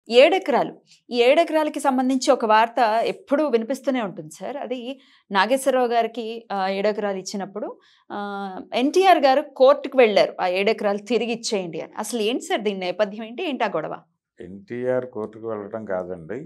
7 ఎకరాలు. ఈ 7 ఎకరాలకి సంబంధించి ఒక వార్త ఎప్పుడూ వినిపిస్తూనే ఉంటుంది సార్. అది నాగేశ్వరరావు గారికి 7 ఎకరాలు ఇచ్చినప్పుడు ఎన్టీఆర్ గారు కోర్టుకి వెళ్లారు. ఆ 7 ఎకరాలు తిరిగి ఇచ్చేయండి అని. అసలు ఏంటి సార్ దీని నేపథ్యం ఏంటి? ఏంటి ఆ గొడవ? ఎన్టీఆర్ కోర్టుకు వెళ్ళడం కాదండి.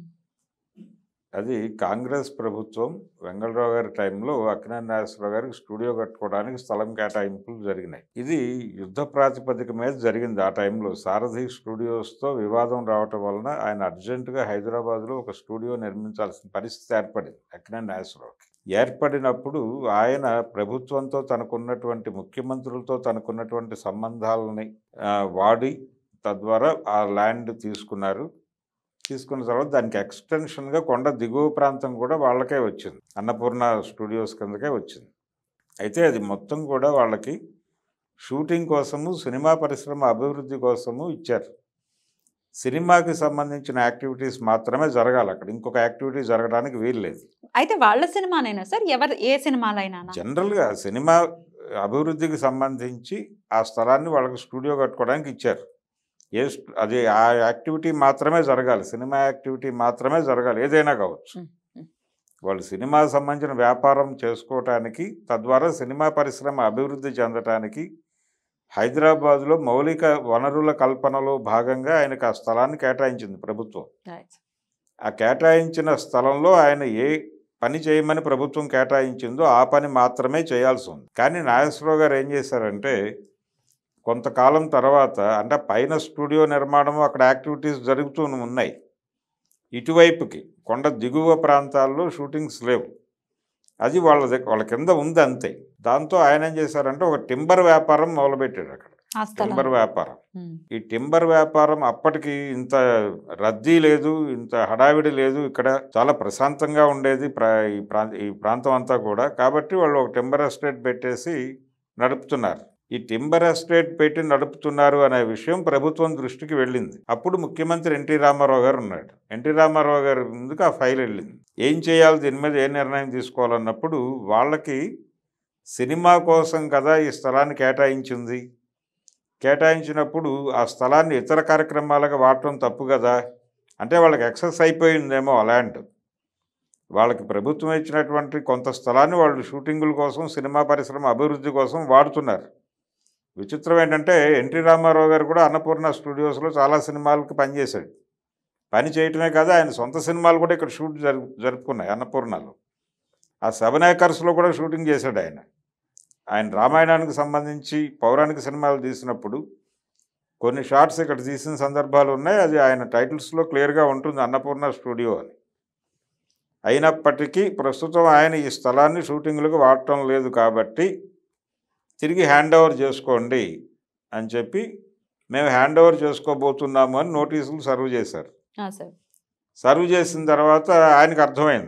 అది కాంగ్రెస్ ప్రభుత్వం వెంగళరావు గారి టైంలో అక్కినేని నాగేశ్వరరావు గారికి స్టూడియో కట్టుకోవడానికి స్థలం కేటాయింపులు జరిగినాయి. ఇది యుద్ధ ప్రాతిపదిక మీద జరిగింది. ఆ టైంలో సారథి స్టూడియోస్తో వివాదం రావటం వలన ఆయన అర్జెంటుగా హైదరాబాద్లో ఒక స్టూడియో నిర్మించాల్సిన పరిస్థితి ఏర్పడింది అక్కినేని నాగేశ్వరరావుకి. ఏర్పడినప్పుడు ఆయన ప్రభుత్వంతో తనకున్నటువంటి ముఖ్యమంత్రులతో తనకున్నటువంటి సంబంధాలని వాడి తద్వారా ఆ ల్యాండ్ తీసుకున్నారు. తీసుకున్న తర్వాత దానికి ఎక్స్టెన్షన్గా కొండ దిగువ ప్రాంతం కూడా వాళ్ళకే వచ్చింది. అన్నపూర్ణ స్టూడియోస్ కిందకే వచ్చింది. అయితే అది మొత్తం కూడా వాళ్ళకి షూటింగ్ కోసము, సినిమా పరిశ్రమ అభివృద్ధి కోసము ఇచ్చారు. సినిమాకి సంబంధించిన యాక్టివిటీస్ మాత్రమే జరగాలి అక్కడ. ఇంకొక యాక్టివిటీ జరగడానికి వీల్లేదు. అయితే వాళ్ళ సినిమానైనా సార్? ఏ సినిమాలైనా? జనరల్గా సినిమా అభివృద్ధికి సంబంధించి ఆ స్థలాన్ని వాళ్ళకి స్టూడియో కట్టుకోవడానికి ఇచ్చారు. అది ఆ యాక్టివిటీ మాత్రమే జరగాలి, సినిమా యాక్టివిటీ మాత్రమే జరగాలి, ఏదైనా కావచ్చు. వాళ్ళు సినిమా సంబంధించిన వ్యాపారం చేసుకోవటానికి, తద్వారా సినిమా పరిశ్రమ అభివృద్ధి చెందటానికి హైదరాబాద్లో మౌలిక వనరుల కల్పనలో భాగంగా ఆయనకు ఆ స్థలాన్ని కేటాయించింది ప్రభుత్వం. ఆ కేటాయించిన స్థలంలో ఆయన ఏ పని చేయమని ప్రభుత్వం కేటాయించిందో ఆ పని మాత్రమే చేయాల్సి ఉంది. కానీ నాగేశ్వరరావు గారు ఏం చేశారంటే, కొంతకాలం తర్వాత, అంటే పైన స్టూడియో నిర్మాణము అక్కడ యాక్టివిటీస్ జరుగుతూ ఉన్నాయి, ఇటువైపుకి కొండ దిగువ ప్రాంతాల్లో షూటింగ్స్ లేవు. అది వాళ్ళ కింద ఉంది అంతే. దాంతో ఆయన ఏం చేశారంటే ఒక టింబర్ వ్యాపారం మొదలుపెట్టాడు అక్కడ. టింబర్ వ్యాపారం. ఈ టింబర్ వ్యాపారం అప్పటికి ఇంత రద్దీ లేదు, ఇంత హడావిడి లేదు, ఇక్కడ చాలా ప్రశాంతంగా ఉండేది ఈ ప్రాంతం అంతా కూడా. కాబట్టి వాళ్ళు ఒక టింబర్ ఎస్టేట్ పెట్టేసి నడుపుతున్నారు. ఈ టింబర్ ఎస్టేట్ పెట్టి నడుపుతున్నారు అనే విషయం ప్రభుత్వం దృష్టికి వెళ్ళింది. అప్పుడు ముఖ్యమంత్రి ఎన్టీ రామారావు గారు ఉన్నాడు. ఎన్టీ రామారావు గారి ముందుకు ఆ ఫైల్ వెళ్ళింది. ఏం చేయాలి, దీని మీద ఏ నిర్ణయం తీసుకోవాలన్నప్పుడు, వాళ్ళకి సినిమా కోసం కదా ఈ స్థలాన్ని కేటాయించింది, కేటాయించినప్పుడు ఆ స్థలాన్ని ఇతర కార్యక్రమాలకు వాడటం తప్పు కదా, అంటే వాళ్ళకి ఎక్సెస్ అయిపోయిందేమో ఆ ల్యాండ్. వాళ్ళకి ప్రభుత్వం ఇచ్చినటువంటి కొంత స్థలాన్ని వాళ్ళు షూటింగుల కోసం, సినిమా పరిశ్రమ అభివృద్ధి కోసం వాడుతున్నారు. విచిత్రం ఏంటంటే, ఎన్టీ రామారావు గారు కూడా అన్నపూర్ణ స్టూడియోస్లో చాలా సినిమాలకు పనిచేశాడు. పని చేయటమే కాదు, ఆయన సొంత సినిమాలు కూడా ఇక్కడ షూట్ జరుపుకున్నాయి అన్నపూర్ణలో. ఆ 7 ఏకర్స్లో కూడా షూటింగ్ చేశాడు ఆయన. ఆయన రామాయణానికి సంబంధించి పౌరాణిక సినిమాలు తీసినప్పుడు కొన్ని షార్ట్స్ ఇక్కడ తీసిన సందర్భాలు ఉన్నాయి. అది ఆయన టైటిల్స్లో క్లియర్గా ఉంటుంది, అన్నపూర్ణ స్టూడియో అని. అయినప్పటికీ ప్రస్తుతం ఆయన ఈ స్థలాన్ని షూటింగ్లకు వాడటం లేదు కాబట్టి తిరిగి హ్యాండ్ ఓవర్ చేసుకోండి అని చెప్పి, మేము హ్యాండ్ ఓవర్ చేసుకోబోతున్నాము అని నోటీసులు సర్వ్ చేశారు. సర్వ్ చేసిన తర్వాత ఆయనకు అర్థమైంది,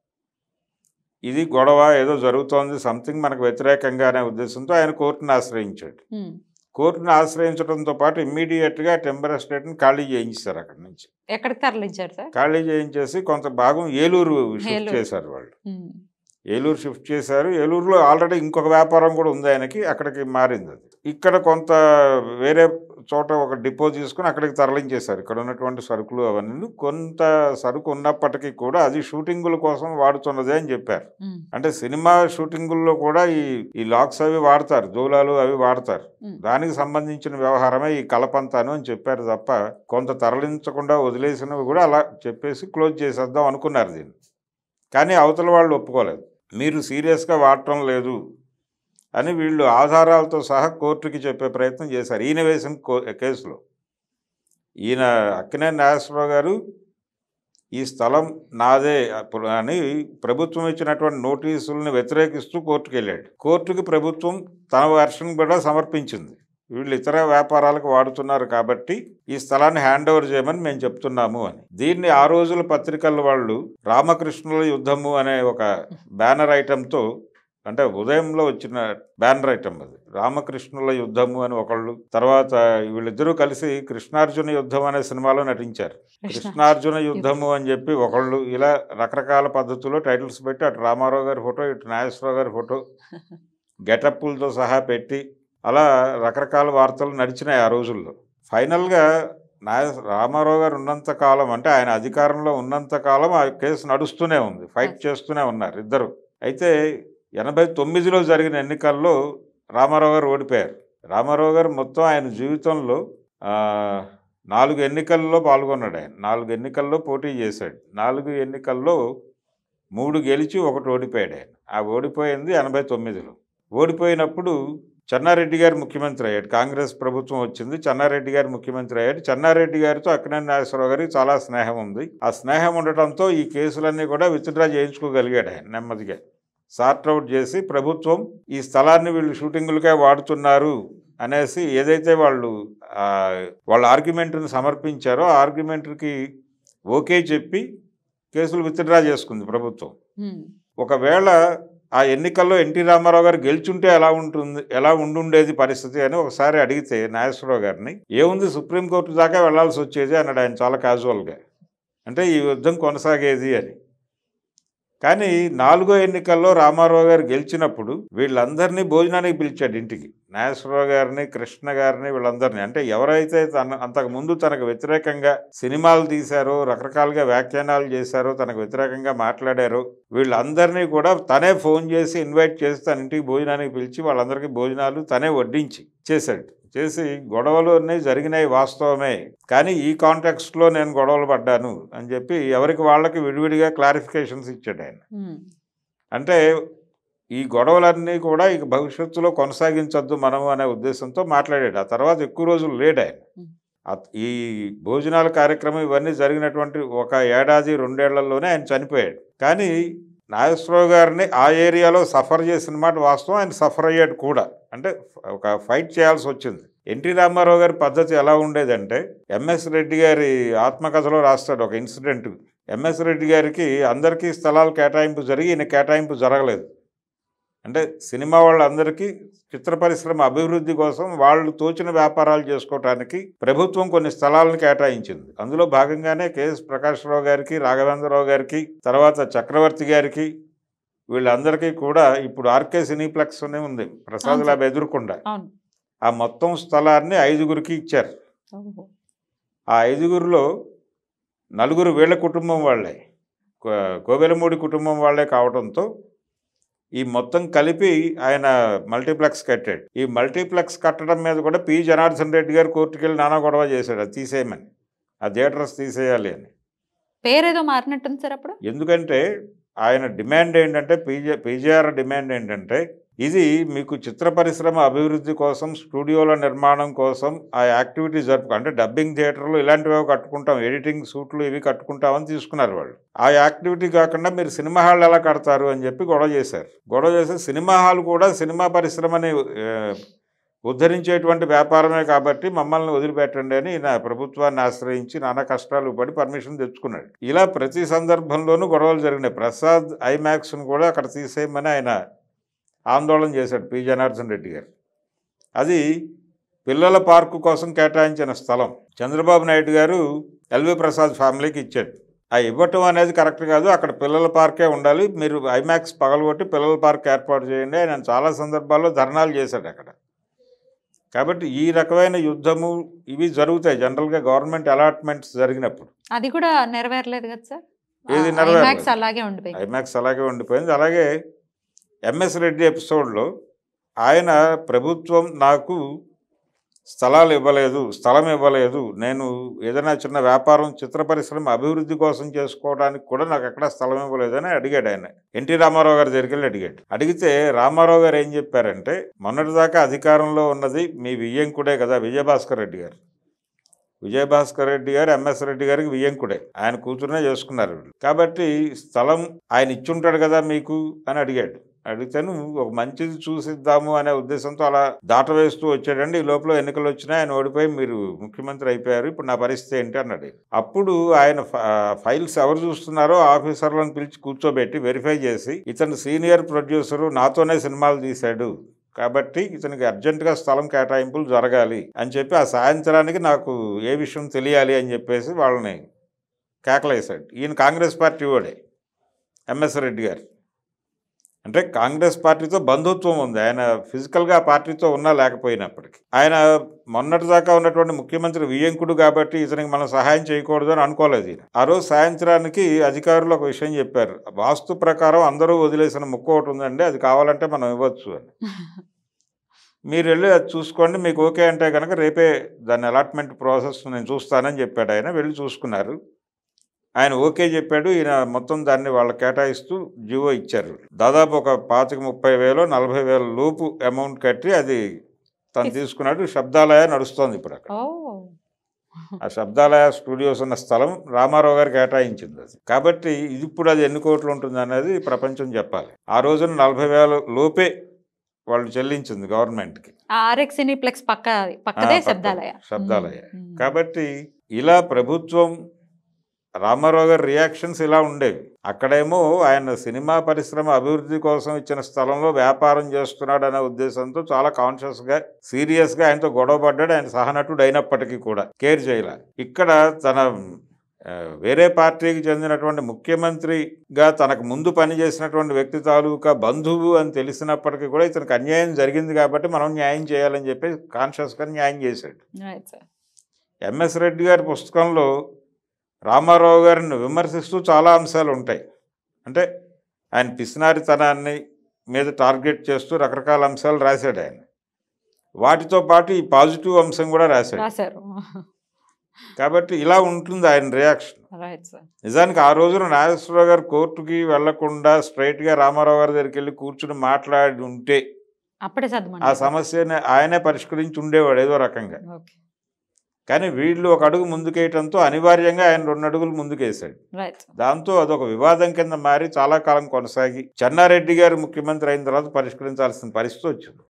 ఇది గొడవ ఏదో జరుగుతోంది, సంథింగ్ మనకు వ్యతిరేకంగా అనే ఉద్దేశంతో ఆయన కోర్టును ఆశ్రయించాడు. కోర్టును ఆశ్రయించడంతో పాటు ఇమ్మీడియట్గా టింబర్ ఎస్టేట్ని ఖాళీ చేయించారు. అక్కడి నుంచి ఎక్కడికి తరలించారు సార్? ఖాళీ చేయించేసి కొంత భాగం ఏలూరు షిఫ్ట్ చేశారు వాళ్ళు. ఏలూరు షిఫ్ట్ చేశారు. ఏలూరులో ఆల్రెడీ ఇంకొక వ్యాపారం కూడా ఉంది ఆయనకి, అక్కడికి మారింది అది. ఇక్కడ కొంత వేరే చోట ఒక డిపో తీసుకుని అక్కడికి తరలించేశారు ఇక్కడ ఉన్నటువంటి సరుకులు అవన్నీ. కొంత సరుకు ఉన్నప్పటికీ కూడా అది షూటింగుల కోసం వాడుతున్నదే అని చెప్పారు. అంటే సినిమా షూటింగుల్లో కూడా ఈ లాక్స్ అవి వాడతారు, దూలాలు అవి వాడతారు, దానికి సంబంధించిన వ్యవహారమే ఈ కలపంతాను అని చెప్పారు తప్ప, కొంత తరలించకుండా వదిలేసినవి కూడా అలా చెప్పేసి క్లోజ్ చేసేద్దాం అనుకున్నారు దీన్ని. కానీ అవతల వాళ్ళు ఒప్పుకోలేదు, మీరు సీరియస్గా వాడటం లేదు అని వీళ్ళు ఆధారాలతో సహా కోర్టుకి చెప్పే ప్రయత్నం చేశారు. ఈయన వేసిన కేసులో ఈయన అక్కినేని నాగేశ్వరరావు గారు ఈ స్థలం నాదే అని ప్రభుత్వం ఇచ్చినటువంటి నోటీసులను వ్యతిరేకిస్తూ కోర్టుకు వెళ్ళాడు. కోర్టుకి ప్రభుత్వం తన వెర్షన్ కూడా సమర్పించింది, వీళ్ళు ఇతర వ్యాపారాలకు వాడుతున్నారు కాబట్టి ఈ స్థలాన్ని హ్యాండ్ ఓవర్ చేయమని మేము చెప్తున్నాము అని. దీన్ని ఆ రోజుల పత్రికల వాళ్ళు రామకృష్ణుల యుద్ధము అనే ఒక బ్యానర్ ఐటంతో, అంటే ఉదయంలో వచ్చిన బ్యానర్ ఐటమ్ అది, రామకృష్ణుల యుద్ధము అని ఒకళ్ళు, తర్వాత వీళ్ళిద్దరూ కలిసి కృష్ణార్జున యుద్ధం అనే సినిమాలో నటించారు. కృష్ణార్జున యుద్ధము అని చెప్పి ఒకళ్ళు, ఇలా రకరకాల పద్ధతుల్లో టైటిల్స్ పెట్టి అటు రామారావు గారి ఫోటో, ఇటు నాగేశ్వరరావు గారి ఫోటో గెటప్పులతో సహా పెట్టి అలా రకరకాల వార్తలు నడిచినాయి ఆ రోజుల్లో. ఫైనల్గా రామారావు గారు ఉన్నంత కాలం, అంటే ఆయన అధికారంలో ఉన్నంత కాలం ఆ కేసు నడుస్తూనే ఉంది, ఫైట్ చేస్తూనే ఉన్నారు ఇద్దరు. అయితే 89లో జరిగిన ఎన్నికల్లో రామారావు గారు ఓడిపోయారు. రామారావు గారు మొత్తం ఆయన జీవితంలో 4 ఎన్నికల్లో పాల్గొన్నాడు. ఆయన 4 ఎన్నికల్లో పోటీ చేశాడు. 4 ఎన్నికల్లో 3 గెలిచి 1 ఓడిపోయాడు ఆయన. ఆ ఓడిపోయింది 89లో. ఓడిపోయినప్పుడు చెన్నారెడ్డి గారు ముఖ్యమంత్రి అయ్యాడు. కాంగ్రెస్ ప్రభుత్వం వచ్చింది, చెన్నారెడ్డి గారు ముఖ్యమంత్రి అయ్యాడు. చెన్నారెడ్డి గారితో అక్కినేని నాగేశ్వరరావు గారికి చాలా స్నేహం ఉంది. ఆ స్నేహం ఉండటంతో ఈ కేసులన్నీ కూడా విత్డ్రా చేయించుకోగలిగాడు ఆయన నెమ్మదిగా. సార్ట్ అవుట్ చేసి ప్రభుత్వం ఈ స్థలాన్ని వీళ్ళు షూటింగులకే వాడుతున్నారు అనేసి ఏదైతే వాళ్ళ ఆర్గ్యుమెంట్ని సమర్పించారో ఆ ఆర్గ్యుమెంట్కి ఓకే చెప్పి కేసులు విత్డ్రా చేసుకుంది ప్రభుత్వం. ఒకవేళ ఆ ఎన్నికల్లో ఎన్టీ రామారావు గారు గెలుచుంటే ఎలా ఉండుండేది పరిస్థితి అని ఒకసారి అడిగితే నాగేశ్వరరావు గారిని, ఏముంది సుప్రీంకోర్టు దాకా వెళ్లాల్సి వచ్చేది అన్నాడు ఆయన చాలా క్యాజువల్గా. అంటే ఈ యుద్ధం కొనసాగేది అని. కానీ 4వ ఎన్నికల్లో రామారావు గారు గెలిచినప్పుడు వీళ్ళందరినీ భోజనానికి పిలిచాడు ఇంటికి. నాగేశ్వరరావు గారిని, కృష్ణ గారిని, వీళ్ళందరినీ. అంటే ఎవరైతే అంతకుముందు తనకు వ్యతిరేకంగా సినిమాలు తీశారో, రకరకాలుగా వ్యాఖ్యానాలు చేశారో, తనకు వ్యతిరేకంగా మాట్లాడారో వీళ్ళందరినీ కూడా తనే ఫోన్ చేసి ఇన్వైట్ చేసి తన ఇంటికి భోజనానికి పిలిచి వాళ్ళందరికీ భోజనాలు తనే వడ్డించి చేసి గొడవలు అన్నీ జరిగినాయి వాస్తవమే, కానీ ఈ కాంటెక్స్ట్లో నేను గొడవలు పడ్డాను అని చెప్పి ఎవరికి వాళ్ళకి విడివిడిగా క్లారిఫికేషన్స్ ఇచ్చాడు ఆయన. అంటే ఈ గొడవలన్నీ కూడా ఇక భవిష్యత్తులో కొనసాగించొద్దు మనము అనే ఉద్దేశంతో మాట్లాడాడు. ఆ తర్వాత ఎక్కువ రోజులు లేడు ఆయన. ఈ భోజనాల కార్యక్రమం ఇవన్నీ జరిగినటువంటి 1 ఏడాది 2 ఏళ్లలోనే ఆయన చనిపోయాడు. కానీ నాగేశ్వరరావు గారిని ఆ ఏరియాలో సఫర్ చేసిన మాట వాస్తవం. ఆయన సఫర్ అయ్యాడు కూడా. అంటే ఒక ఫైట్ చేయాల్సి వచ్చింది. ఎన్టీ రామారావు గారి పద్ధతి ఎలా ఉండేదంటే, ఎంఎస్ రెడ్డి గారి ఆత్మకథలో రాస్తాడు ఒక ఇన్సిడెంట్. ఎంఎస్ రెడ్డి గారికి అందరికీ స్థలాలు కేటాయింపు జరిగి ఈయన కేటాయింపు జరగలేదు. అంటే సినిమా వాళ్ళందరికీ చిత్ర పరిశ్రమ అభివృద్ధి కోసం వాళ్ళు తోచిన వ్యాపారాలు చేసుకోవటానికి ప్రభుత్వం కొన్ని స్థలాలను కేటాయించింది. అందులో భాగంగానే కేఎస్ ప్రకాశ్రావు గారికి, రాఘవేంద్రరావు గారికి, తర్వాత చక్రవర్తి గారికి, వీళ్ళందరికీ కూడా ఇప్పుడు ఆర్కే సినీప్లెక్స్ అనే ఉంది ప్రసాద్ ల్యాబ్ ఎదురుకుండా. ఆ మొత్తం స్థలాన్ని 5గురికి ఇచ్చారు. ఆ 5గురిలో 4 వీళ్ళ కుటుంబం వాళ్ళే, కోవెలమూడి కుటుంబం వాళ్ళే కావడంతో ఈ మొత్తం కలిపి ఆయన మల్టీప్లెక్స్ కట్టాడు. ఈ మల్టీప్లెక్స్ కట్టడం మీద కూడా పి జనార్దన్ రెడ్డి గారు కోర్టుకు వెళ్ళి నానా గొడవ చేశాడు, అది తీసేయమని, ఆ థియేటర్స్ తీసేయాలి అని. పేరేదో మారినట్టుంది సార్ అప్పుడు. ఎందుకంటే ఆయన డిమాండ్ ఏంటంటే, పీజేఆర్ డిమాండ్ ఏంటంటే, ఇది మీకు చిత్ర పరిశ్రమ అభివృద్ధి కోసం, స్టూడియోల నిర్మాణం కోసం ఆ యాక్టివిటీ అంటే డబ్బింగ్ థియేటర్లు ఇలాంటివి కట్టుకుంటాం, ఎడిటింగ్ సూట్లు ఇవి కట్టుకుంటామని తీసుకున్నారు వాళ్ళు. ఆ యాక్టివిటీ కాకుండా మీరు సినిమా హాల్ ఎలా కడతారు అని చెప్పి గొడవ చేసి సినిమా హాల్ కూడా సినిమా పరిశ్రమని ఉద్ధరించేటువంటి వ్యాపారమే కాబట్టి మమ్మల్ని వదిలిపెట్టండి అని నా ప్రభుత్వాన్ని ఆశ్రయించి నానా కష్టాలు పడి పర్మిషన్ తెచ్చుకున్నాడు. ఇలా ప్రతి సందర్భంలోనూ గొడవలు జరిగినాయి. ప్రసాద్ ఐమాక్స్ను కూడా అక్కడ తీసేయమని ఆయన ఆందోళన చేశాడు పి జనార్దన్ రెడ్డి గారు. అది పిల్లల పార్కు కోసం కేటాయించిన స్థలం చంద్రబాబు నాయుడు గారు ఎల్వి ప్రసాద్ ఫ్యామిలీకి ఇచ్చాడు. ఆ ఇవ్వటం అనేది కరెక్ట్ కాదు, అక్కడ పిల్లల పార్కే ఉండాలి, మీరు ఐమాక్స్ పగలగొట్టి పిల్లల పార్క్ ఏర్పాటు చేయండి. ఆయన చాలా సందర్భాల్లో ధర్నాలు చేశాడు అక్కడ. కాబట్టి ఈ రకమైన యుద్ధము ఇవి జరుగుతాయి జనరల్గా గవర్నమెంట్ అలాట్మెంట్స్ జరిగినప్పుడు. అది కూడా నెరవేరలేదు కదా సార్. ఏది నెరవేరలేదు, ఐమాక్స్ అలాగే ఉండిపోయింది. అలాగే ఎంఎస్ రెడ్డి ఎపిసోడ్లో ఆయన ప్రభుత్వం నాకు స్థలం ఇవ్వలేదు, నేను ఏదైనా చిన్న వ్యాపారం చిత్ర పరిశ్రమ అభివృద్ధి కోసం చేసుకోవడానికి కూడా నాకు ఎక్కడ స్థలం ఇవ్వలేదని అడిగాడు ఆయన. ఎన్టీ రామారావు గారి దగ్గరికి వెళ్ళి అడిగితే రామారావు గారు ఏం చెప్పారంటే, మొన్నటిదాకా అధికారంలో ఉన్నది మీ వియ్యంకుడే కదా విజయభాస్కర్ రెడ్డి గారు, ఎంఎస్ రెడ్డి గారికి వియ్యంకుడే, ఆయన కూతురునే చేసుకున్నారు. కాబట్టి స్థలం ఆయన ఇచ్చుంటాడు కదా మీకు అని అడిగితేను ఒక మంచిది చూసిద్దాము అనే ఉద్దేశంతో అలా దాటవేస్తూ వచ్చాడండి. ఈ లోపల ఎన్నికలు వచ్చినా ఆయన ఓడిపోయి మీరు ముఖ్యమంత్రి అయిపోయారు, ఇప్పుడు నా పరిస్థితి ఏంటి అన్నాడు. అప్పుడు ఆయన ఫైల్స్ ఎవరు చూస్తున్నారో ఆఫీసర్లను పిలిచి కూర్చోబెట్టి వెరిఫై చేసి, ఇతను సీనియర్ ప్రొడ్యూసరు, నాతోనే సినిమాలు తీశాడు కాబట్టి ఇతనికి అర్జెంటుగా స్థలం కేటాయింపులు జరగాలి అని చెప్పి ఆ సాయంత్రానికి నాకు ఏ విషయం తెలియాలి అని చెప్పేసి వాళ్ళని కేకలేశాడు. ఈయన కాంగ్రెస్ పార్టీ వాడే ఎంఎస్ రెడ్డి గారు. అంటే కాంగ్రెస్ పార్టీతో బంధుత్వం ఉంది. ఆయన ఫిజికల్గా ఆ పార్టీతో ఉన్నా లేకపోయినప్పటికీ. ఆయన మొన్నటిదాకా ఉన్నటువంటి ముఖ్యమంత్రి వియ్యంకుడు కాబట్టి ఇతనికి మనం సహాయం చేయకూడదు అని అనుకోలేదు ఈయన. ఆ రోజు సాయంత్రానికి అధికారులు ఒక విషయం చెప్పారు. వాస్తు ప్రకారం అందరూ వదిలేసిన ముక్క ఒకటి ఉందండి, అది కావాలంటే మనం ఇవ్వచ్చు అని. మీరు వెళ్ళి అది చూసుకోండి, మీకు ఓకే అంటే కనుక రేపే దాని అలాట్మెంట్ ప్రాసెస్ నేను చూస్తానని చెప్పాడు ఆయన. వెళ్ళి చూసుకున్నారు. ఆయన ఓకే చెప్పాడు. ఈయన మొత్తం దాన్ని వాళ్ళు కేటాయిస్తూ జీవో ఇచ్చారు. దాదాపు ఒక 25,000-30,000 40,000 లోపు అమౌంట్ కట్టి అది తను తీసుకున్నాడు. శబ్దాలయ నడుస్తోంది ఇప్పుడు అక్కడ. ఆ శబ్దాలయ స్టూడియోస్ ఉన్న స్థలం రామారావు గారు కేటాయించింది అది. కాబట్టి ఇది ఇప్పుడు అది ఎన్ని కోట్లు ఉంటుంది అనేది ప్రపంచం చెప్పాలి. ఆ రోజున 40,000 లోపే వాళ్ళు చెల్లించింది గవర్నమెంట్కి. ఆర్ఎక్స్ సినీప్లెక్స్ పక్కదే శబ్దాలయ. కాబట్టి ఇలా ప్రభుత్వం రామారావు గారి రియాక్షన్స్ ఇలా ఉండేవి. అక్కడేమో ఆయన సినిమా పరిశ్రమ అభివృద్ధి కోసం ఇచ్చిన స్థలంలో వ్యాపారం చేస్తున్నాడు అనే ఉద్దేశంతో చాలా కాన్షియస్గా సీరియస్గా ఆయనతో గొడవ పడ్డాడు. ఆయన సహనటుడు అయినప్పటికీ కూడా కేర్ చేయలే. ఇక్కడ తన వేరే పార్టీకి చెందినటువంటి ముఖ్యమంత్రిగా తనకు ముందు పనిచేసినటువంటి వ్యక్తి తాలూకా బంధువు అని తెలిసినప్పటికీ కూడా ఇతనికి అన్యాయం జరిగింది కాబట్టి మనం న్యాయం చేయాలని చెప్పి కాన్షియస్గా న్యాయం చేశాడు. ఎంఎస్ రెడ్డి గారి పుస్తకంలో రామారావు గారిని విమర్శిస్తూ చాలా అంశాలు ఉంటాయి. అంటే ఆయన పిసినారితనాన్ని మీద టార్గెట్ చేస్తూ రకరకాల అంశాలు రాశాడు ఆయన. వాటితో పాటు ఈ పాజిటివ్ అంశం కూడా రాశారు. కాబట్టి ఇలా ఉంటుంది ఆయన రియాక్షన్. నిజానికి ఆ రోజున నాగేశ్వరరావు గారు కోర్టుకి వెళ్లకుండా స్ట్రైట్గా రామారావు గారి దగ్గరికి వెళ్ళి కూర్చుని మాట్లాడి ఉంటే ఆ సమస్యని ఆయనే పరిష్కరించి ఉండేవాడు ఏదో రకంగా. కానీ వీళ్ళు ఒక అడుగు ముందుకేయటంతో అనివార్యంగా ఆయన 2 అడుగులు ముందుకేశాడు. దాంతో అదొక వివాదం కింద మారి చాలా కాలం కొనసాగి చెన్నారెడ్డి గారు ముఖ్యమంత్రి అయిన తర్వాత పరిష్కరించాల్సిన పరిస్థితి వచ్చింది.